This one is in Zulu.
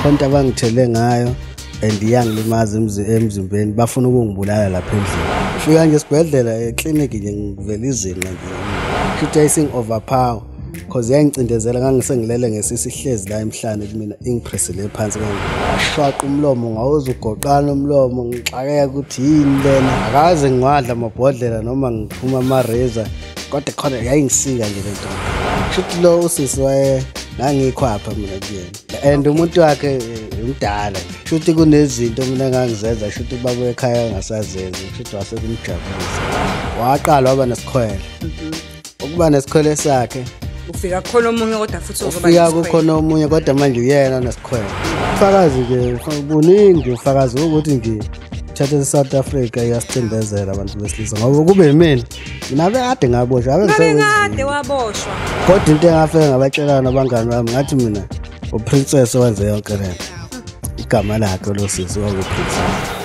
khonto abangithele ngayo and iyangilimaza emzimbeni bafuna ukungibulala lapha endlini. Fika nje esibhedlela eclinic nje ngivela izinqa nje. Futhi ayising overpower because yangicindezela ngangisengilele ngesisi hlezi la emhlane kumina ingipressele phansi ngishwaqa umlomo ngawuza ugoqana umlomo ngixakeka ukuthi yini lena akaze ngiwadla amabhodlela noma ngiphuma ama-razor kodwa khona yayingisika nje lento. Futhi lo usisi waye ngangikhwapha mina kuyena and umuntu wakhe umdala futhi kunezinto mina engangizenza futhi ubaba ekhaya angasazenza futhi wasekumjabulisa waqala waba nesikhwele ukuba nesikhwele sakhe ufika khona omunye kodwa futhi uzoba ufika kukhona omunye kodwa manje uyena nesikhwele ufakazi ke buningi ufakazi ukuthi ngithathe eSouth Africa yasicindezela abantu besilisa ngoba kube yimina mina bekade ngaboshwa ngade waboshwa kodwa into engafika ngabatshelana nabangani bami ngathi mina uprincess owenze yonke lento igama lakhe lo sisi wakuprincess.